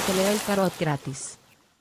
te leo el tarot gratis.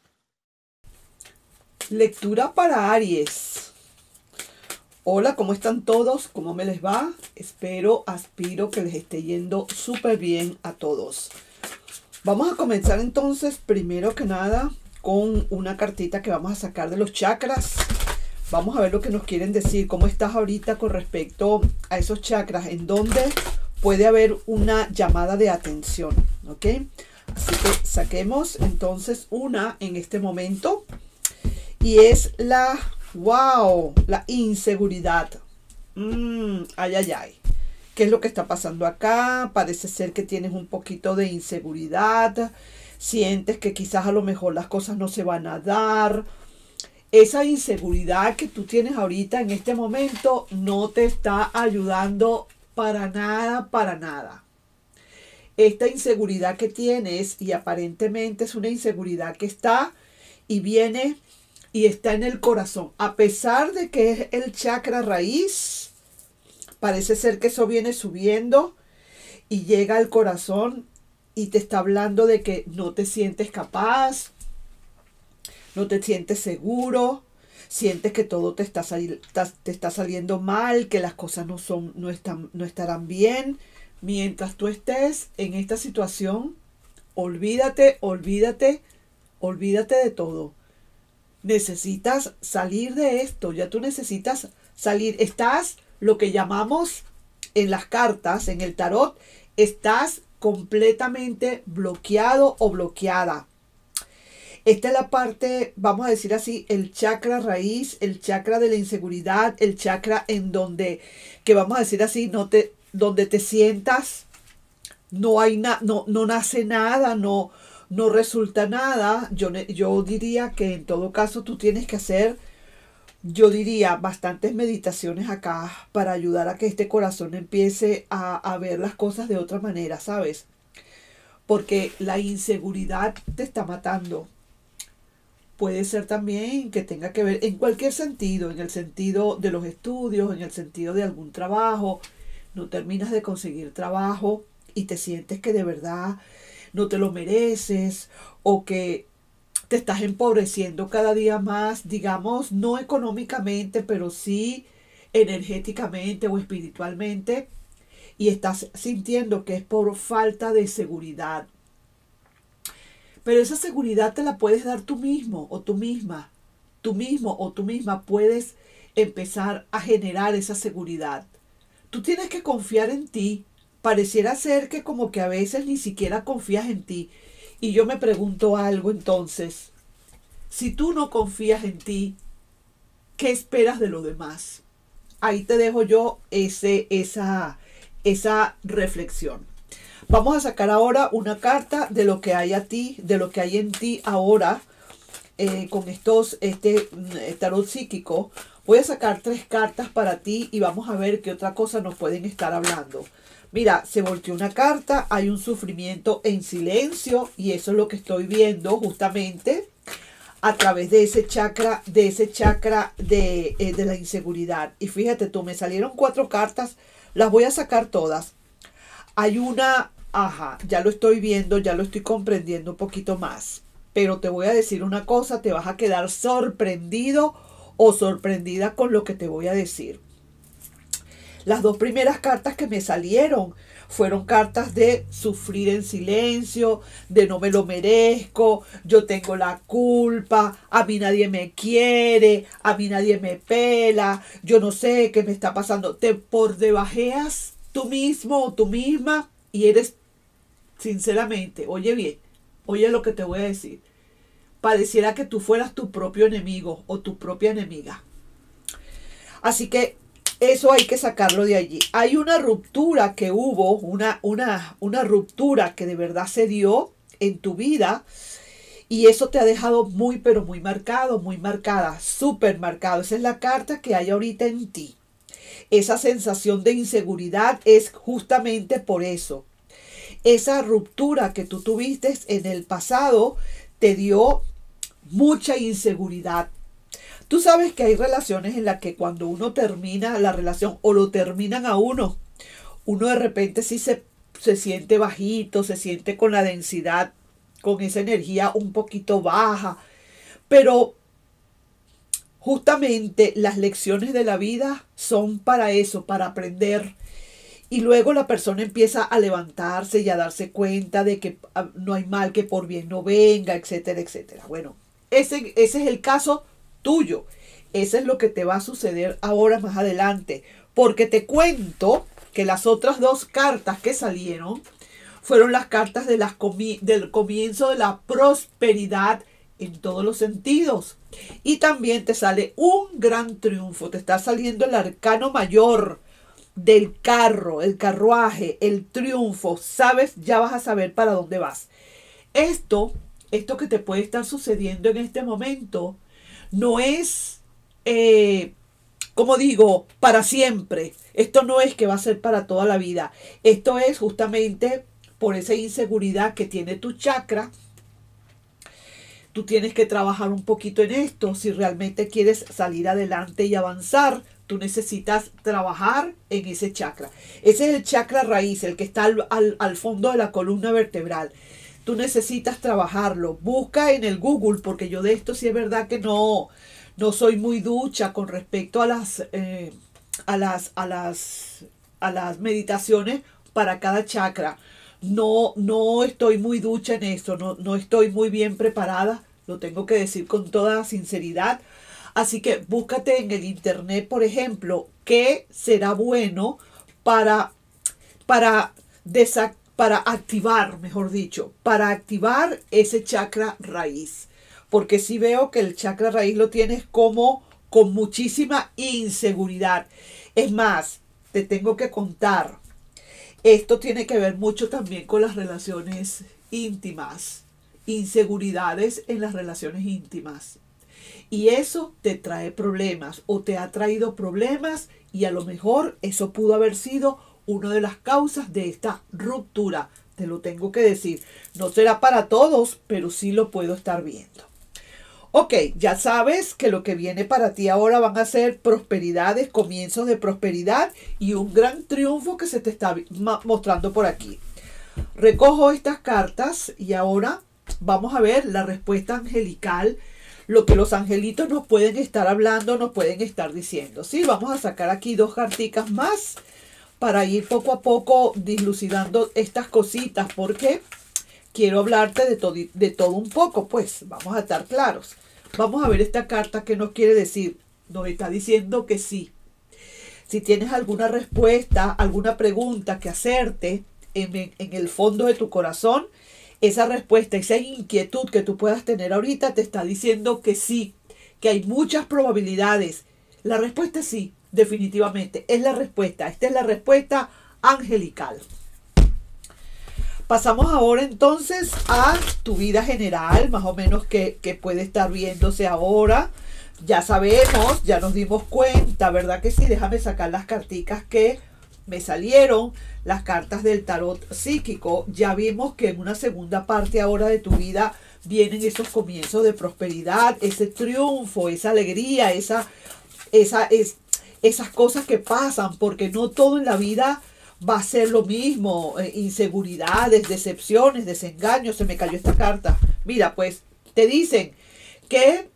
Lectura para Aries. Hola, ¿cómo están todos? ¿Cómo me les va? Aspiro que les esté yendo súper bien a todos. Vamos a comenzar entonces, primero que nada, con una cartita que vamos a sacar de los chakras. Vamos a ver lo que nos quieren decir. ¿Cómo estás ahorita con respecto a esos chakras? En donde puede haber una llamada de atención, ¿ok? Así que saquemos entonces una en este momento. Y es la inseguridad. Ay, ay, ay. ¿Qué es lo que está pasando acá? Parece ser que tienes un poquito de inseguridad. Sientes que quizás a lo mejor las cosas no se van a dar. Esa inseguridad que tú tienes ahorita en este momento no te está ayudando para nada, para nada. Esta inseguridad que tienes, y aparentemente es una inseguridad que está y viene y está en el corazón. A pesar de que es el chakra raíz, parece ser que eso viene subiendo y llega al corazón y te está hablando de que no te sientes capaz, no te sientes seguro, sientes que todo te está saliendo mal, que las cosas no estarán bien. Mientras tú estés en esta situación, olvídate de todo. Necesitas salir de esto, ya tú necesitas salir. Estás, lo que llamamos en las cartas, en el tarot, estás completamente bloqueado o bloqueada. Esta es la parte, vamos a decir así, el chakra raíz, el chakra de la inseguridad, el chakra en donde, que vamos a decir así, donde te sientas, no nace nada, no resulta nada. Yo diría que en todo caso tú tienes que hacer, yo diría, bastantes meditaciones acá para ayudar a que este corazón empiece a ver las cosas de otra manera, ¿sabes? Porque la inseguridad te está matando. Puede ser también que tenga que ver en cualquier sentido, en el sentido de los estudios, en el sentido de algún trabajo. No terminas de conseguir trabajo y te sientes que de verdad no te lo mereces, o que te estás empobreciendo cada día más, digamos, no económicamente, pero sí energéticamente o espiritualmente, y estás sintiendo que es por falta de seguridad. Pero esa seguridad te la puedes dar tú mismo o tú misma. Tú mismo o tú misma puedes empezar a generar esa seguridad. Tú tienes que confiar en ti. Pareciera ser que como que a veces ni siquiera confías en ti. Y yo me pregunto algo entonces. Si tú no confías en ti, ¿qué esperas de lo demás? Ahí te dejo yo esa reflexión. Vamos a sacar ahora una carta de lo que hay de lo que hay en ti ahora, con este tarot psíquico. Voy a sacar 3 cartas para ti y vamos a ver qué otra cosa nos pueden estar hablando. Mira, se volteó una carta, hay un sufrimiento en silencio, y eso es lo que estoy viendo justamente a través de ese chakra, de la inseguridad. Y fíjate tú, me salieron 4 cartas, las voy a sacar todas. Hay una, ya lo estoy viendo, ya lo estoy comprendiendo un poquito más. Pero te voy a decir una cosa, te vas a quedar sorprendido o sorprendida con lo que te voy a decir. Las 2 primeras cartas que me salieron fueron cartas de sufrir en silencio, de no me lo merezco, yo tengo la culpa, a mí nadie me quiere, a mí nadie me pela, yo no sé qué me está pasando. Te por debajeas tú mismo o tú misma y eres, sinceramente, oye bien, oye lo que te voy a decir. Pareciera que tú fueras tu propio enemigo o tu propia enemiga. Así que eso hay que sacarlo de allí. Hay una ruptura que hubo, una ruptura que de verdad se dio en tu vida, y eso te ha dejado muy, pero muy marcado, muy marcada, súper marcado. Esa es la carta que hay ahorita en ti. Esa sensación de inseguridad es justamente por eso. Esa ruptura que tú tuviste en el pasado te dio mucha inseguridad. Tú sabes que hay relaciones en las que cuando uno termina la relación o lo terminan a uno de repente sí se siente bajito, se siente con la densidad con esa energía un poquito baja, pero justamente las lecciones de la vida son para eso, para aprender. Y luego la persona empieza a levantarse y a darse cuenta de que no hay mal que por bien no venga, etcétera, etcétera. Bueno, ese es el caso tuyo. Ese es lo que te va a suceder ahora más adelante. Porque te cuento que las otras dos cartas que salieron fueron las cartas de del comienzo de la prosperidad en todos los sentidos. Y también te sale un gran triunfo. Te está saliendo el arcano mayor del carro, el carruaje, el triunfo. Sabes, ya vas a saber para dónde vas. Esto que te puede estar sucediendo en este momento no es, como digo, para siempre. Esto no es que va a ser para toda la vida. Esto es justamente por esa inseguridad que tiene tu chakra. Tú tienes que trabajar un poquito en esto. Si realmente quieres salir adelante y avanzar, tú necesitas trabajar en ese chakra. Ese es el chakra raíz, el que está al fondo de la columna vertebral. Tú necesitas trabajarlo. Busca en el Google, porque yo de esto sí es verdad que no soy muy ducha con respecto a las meditaciones para cada chakra. No estoy muy ducha en eso, no estoy muy bien preparada, lo tengo que decir con toda sinceridad. Así que búscate en el internet, por ejemplo, qué será bueno para activar, mejor dicho, para activar ese chakra raíz. Porque sí veo que el chakra raíz lo tienes como con muchísima inseguridad. Es más, te tengo que contar, esto tiene que ver mucho también con las relaciones íntimas, inseguridades en las relaciones íntimas. Y eso te trae problemas o te ha traído problemas y a lo mejor eso pudo haber sido una de las causas de esta ruptura. Te lo tengo que decir. No será para todos, pero sí lo puedo estar viendo. Ok, ya sabes que lo que viene para ti ahora van a ser prosperidades, comienzos de prosperidad y un gran triunfo que se te está mostrando por aquí. Recojo estas cartas y ahora vamos a ver la respuesta angelical, lo que los angelitos nos pueden estar hablando, nos pueden estar diciendo. Sí, vamos a sacar aquí dos carticas más para ir poco a poco dilucidando estas cositas, porque quiero hablarte de todo un poco, pues vamos a estar claros. Vamos a ver esta carta que nos quiere decir. Nos está diciendo que sí. Si tienes alguna respuesta, alguna pregunta que hacerte en el fondo de tu corazón, esa respuesta, esa inquietud que tú puedas tener ahorita te está diciendo que sí, que hay muchas probabilidades. La respuesta es sí, definitivamente, es la respuesta. Esta es la respuesta angelical. Pasamos ahora entonces a tu vida general, más o menos que puede estar viéndose ahora. Ya sabemos, ya nos dimos cuenta, ¿verdad que sí? Déjame sacar las carticas que me salieron, las cartas del tarot psíquico. Ya vimos que en una segunda parte ahora de tu vida vienen esos comienzos de prosperidad, ese triunfo, esa alegría, esas cosas que pasan, porque no todo en la vida va a ser lo mismo. Inseguridades, decepciones, desengaños. Se me cayó esta carta. Mira, pues te dicen que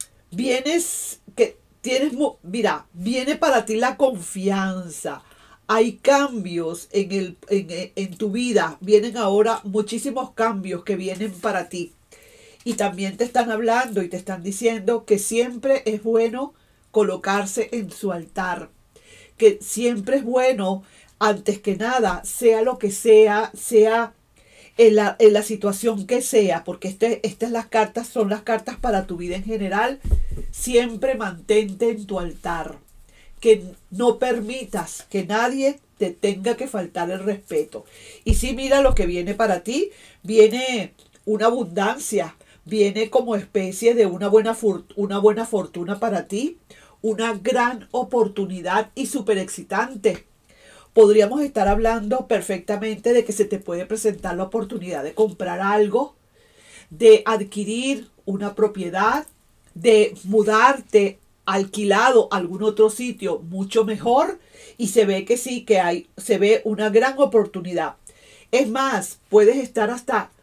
viene para ti la confianza. Hay cambios en tu vida. Vienen ahora muchísimos cambios que vienen para ti. Y también te están hablando y te están diciendo que siempre es bueno colocarse en su altar. Que siempre es bueno, antes que nada, sea lo que sea en la situación que sea, porque son las cartas para tu vida en general. Siempre mantente en tu altar. Que no permitas que nadie te tenga que faltar el respeto. Y sí, mira lo que viene para ti. Viene una abundancia. Viene como especie de una buena fortuna para ti. Una gran oportunidad y súper excitante. Podríamos estar hablando perfectamente de que se te puede presentar la oportunidad de comprar algo, de adquirir una propiedad, de mudarte alquilado a algún otro sitio mucho mejor, y se ve que sí, se ve una gran oportunidad. Es más, puedes estar hasta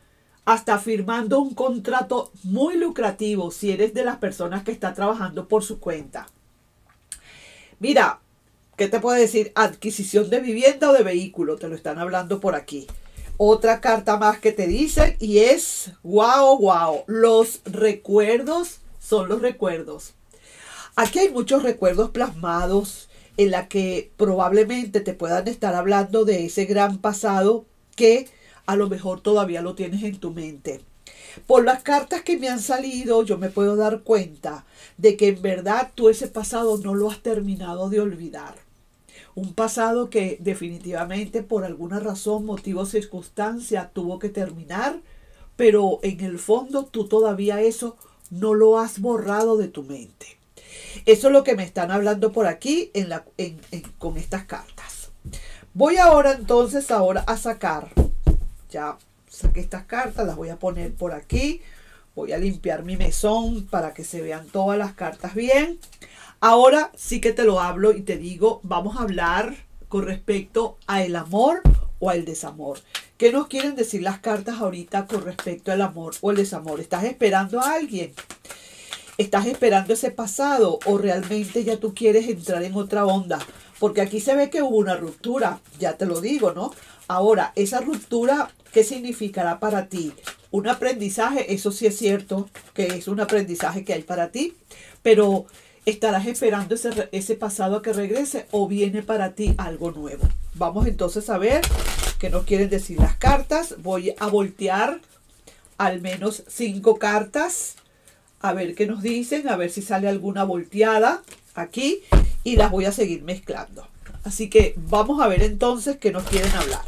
hasta firmando un contrato muy lucrativo si eres de las personas que está trabajando por su cuenta. Mira, ¿qué te puedo decir? Adquisición de vivienda o de vehículo, te lo están hablando por aquí. Otra carta más que te dicen y es, wow, los recuerdos son los recuerdos. Aquí hay muchos recuerdos plasmados en la que probablemente te puedan estar hablando de ese gran pasado que a lo mejor todavía lo tienes en tu mente. Por las cartas que me han salido, yo me puedo dar cuenta de que en verdad tú ese pasado no lo has terminado de olvidar. Un pasado que definitivamente por alguna razón, motivo o circunstancia tuvo que terminar, pero en el fondo tú todavía eso no lo has borrado de tu mente. Eso es lo que me están hablando por aquí con estas cartas. Voy ahora entonces a sacar. Ya saqué estas cartas, las voy a poner por aquí. Voy a limpiar mi mesón para que se vean todas las cartas bien. Ahora sí que te lo hablo y te digo, vamos a hablar con respecto a el amor o al desamor. ¿Qué nos quieren decir las cartas ahorita con respecto al amor o el desamor? ¿Estás esperando a alguien? ¿Estás esperando ese pasado o realmente ya tú quieres entrar en otra onda? Porque aquí se ve que hubo una ruptura, ya te lo digo, ¿no? Ahora, esa ruptura, ¿qué significará para ti? Un aprendizaje, eso sí es cierto, que es un aprendizaje que hay para ti, pero ¿estarás esperando ese pasado a que regrese o viene para ti algo nuevo? Vamos entonces a ver qué nos quieren decir las cartas. Voy a voltear al menos 5 cartas. A ver qué nos dicen, a ver si sale alguna volteada aquí y las voy a seguir mezclando. Así que vamos a ver entonces qué nos quieren hablar.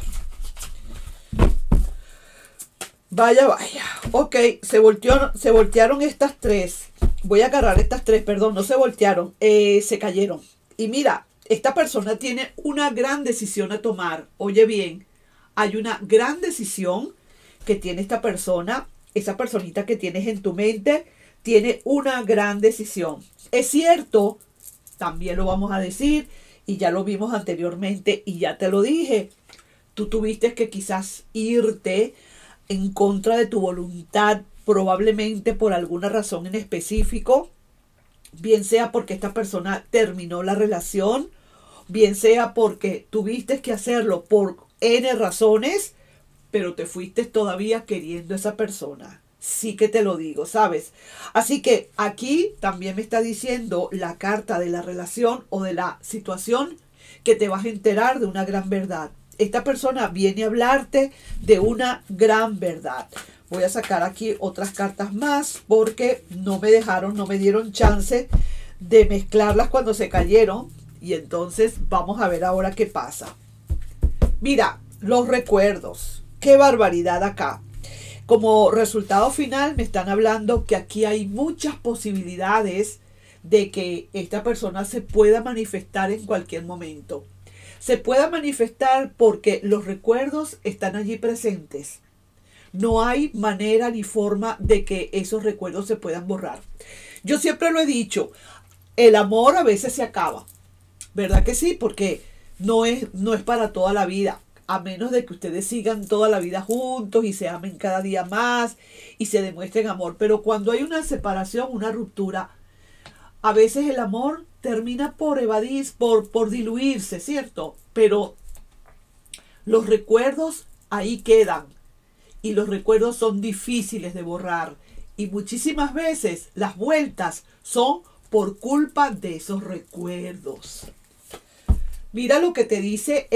Vaya. Ok, se voltearon estas 3. Voy a agarrar estas 3, perdón, no se voltearon, se cayeron. Y mira, esta persona tiene una gran decisión a tomar. Oye bien, hay una gran decisión que tiene esta persona, esa personita que tienes en tu mente, tiene una gran decisión. Es cierto, también lo vamos a decir, y ya lo vimos anteriormente y ya te lo dije. Tú tuviste que quizás irte en contra de tu voluntad, probablemente por alguna razón en específico, bien sea porque esta persona terminó la relación, bien sea porque tuviste que hacerlo por N razones, pero te fuiste todavía queriendo a esa persona. Sí que te lo digo, ¿sabes? Así que aquí también me está diciendo la carta de la relación o de la situación que te vas a enterar de una gran verdad. Esta persona viene a hablarte de una gran verdad. Voy a sacar aquí otras cartas más porque no me dieron chance de mezclarlas cuando se cayeron. Y entonces vamos a ver ahora qué pasa. Mira, los recuerdos. ¡Qué barbaridad acá! Como resultado final me están hablando que aquí hay muchas posibilidades de que esta persona se pueda manifestar en cualquier momento. Se pueda manifestar porque los recuerdos están allí presentes. No hay manera ni forma de que esos recuerdos se puedan borrar. Yo siempre lo he dicho, el amor a veces se acaba. ¿Verdad que sí? Porque no es para toda la vida. A menos de que ustedes sigan toda la vida juntos y se amen cada día más y se demuestren amor. Pero cuando hay una separación, una ruptura, a veces el amor termina por evadir, por diluirse, ¿cierto? Pero los recuerdos ahí quedan y los recuerdos son difíciles de borrar. Y muchísimas veces las vueltas son por culpa de esos recuerdos. Mira lo que te dice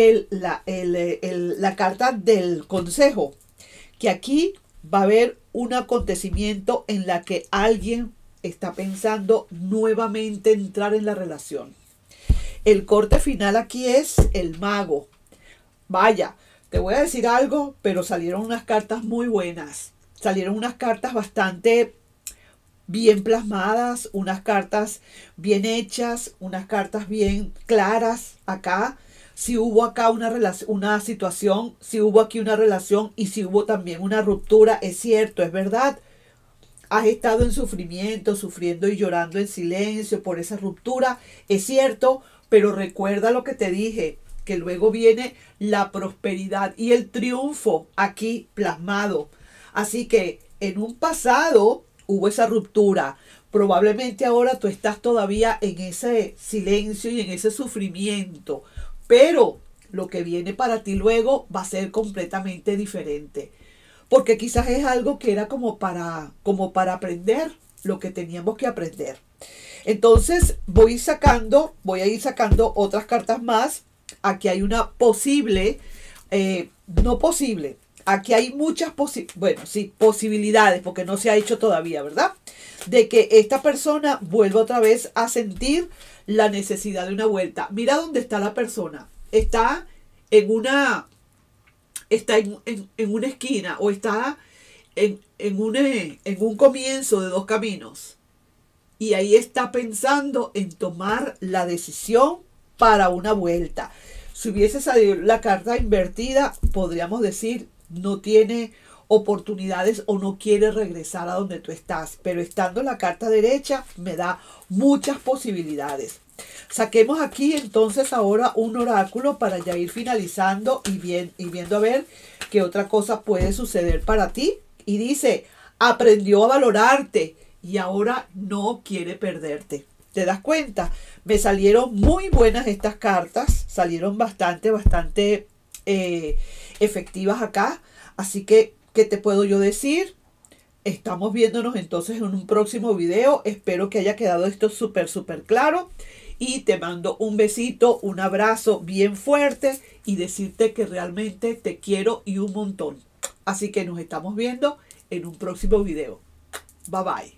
la carta del consejo, que aquí va a haber un acontecimiento en la que alguien está pensando nuevamente entrar en la relación. El corte final aquí es el mago. Vaya, te voy a decir algo, pero salieron unas cartas muy buenas. Salieron unas cartas bastante bien plasmadas, unas cartas bien hechas, unas cartas bien claras acá. Si hubo acá una situación, si hubo aquí una relación y si hubo también una ruptura, es cierto, es verdad. Has estado en sufrimiento, sufriendo y llorando en silencio por esa ruptura, es cierto, pero recuerda lo que te dije, que luego viene la prosperidad y el triunfo aquí plasmado. Así que en un pasado hubo esa ruptura. Probablemente ahora tú estás todavía en ese silencio y en ese sufrimiento. Pero lo que viene para ti luego va a ser completamente diferente. Porque quizás es algo que era como para aprender lo que teníamos que aprender. Entonces voy a ir sacando otras cartas más. Aquí hay una posible, no posible, aquí hay muchas posibilidades, porque no se ha hecho todavía, ¿verdad? De que esta persona vuelva otra vez a sentir la necesidad de una vuelta. Mira dónde está la persona. Está en una esquina o está en un comienzo de dos caminos. Y ahí está pensando en tomar la decisión para una vuelta. Si hubiese salido la carta invertida, podríamos decir, no tiene oportunidades o no quiere regresar a donde tú estás. Pero estando la carta derecha, me da muchas posibilidades. Saquemos aquí entonces ahora un oráculo para ya ir finalizando y viendo a ver qué otra cosa puede suceder para ti. Y dice, aprendió a valorarte y ahora no quiere perderte. ¿Te das cuenta? Me salieron muy buenas estas cartas. Salieron bastante efectivas acá. Así que, ¿qué te puedo yo decir? Estamos viéndonos entonces en un próximo video. Espero que haya quedado esto súper claro. Y te mando un besito, un abrazo bien fuerte y decirte que realmente te quiero y un montón. Así que nos estamos viendo en un próximo video. Bye bye.